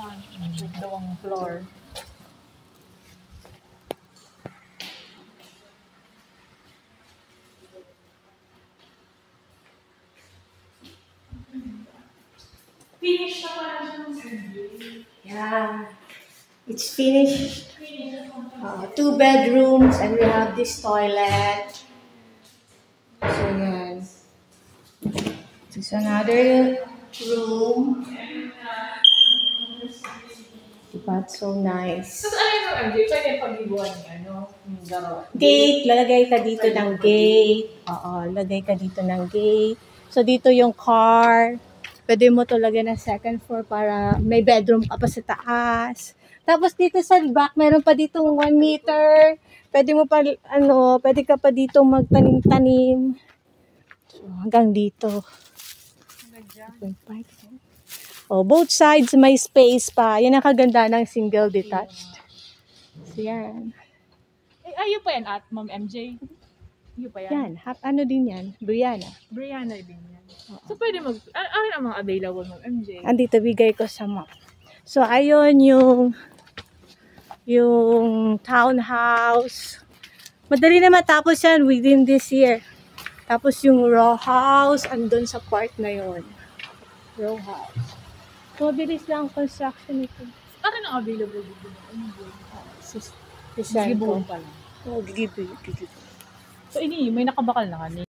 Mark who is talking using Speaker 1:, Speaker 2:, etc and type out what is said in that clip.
Speaker 1: Dalawang floor. Finish na pala siya.
Speaker 2: Yeah, it's finished. 2 bedrooms and we have this toilet. So yan. This is another room. Diba? So nice.
Speaker 1: Tapos ano yung MJ? Pwede pag-ibuan niya, no? Garo.
Speaker 2: Gate, lalagay ka dito ng gate. Oo, lagay ka dito ng gate. So dito yung car. Pwede mo to lagyan ng second floor para may bedroom ka pa sa taas. Tapos dito sa back, meron pa dito 1 meter. Pwede mo pa, pwede ka pa dito magtanim-tanim. So, hanggang dito. Oh, both sides may space pa. Yan ang kaganda ng single detached. So, yan.
Speaker 1: Ayun pa yan at Ma'am MJ? Ayun pa yan?
Speaker 2: Yan. Ano din yan? Brianna.
Speaker 1: Brianna din yan. So, pwede ano ang mga available Ma'am MJ?
Speaker 2: Andito, bigay ko sa map. So, ayun yung townhouse. Madali na matapos yan within this year. Tapos yung row house, andun sa part na yun. Row house. So, mabilis lang ang construction nito.
Speaker 1: Ano ang available dito?
Speaker 2: Design ko.
Speaker 1: Pa lang.
Speaker 2: Oh, gigib.
Speaker 1: So, may nakabakal na kani.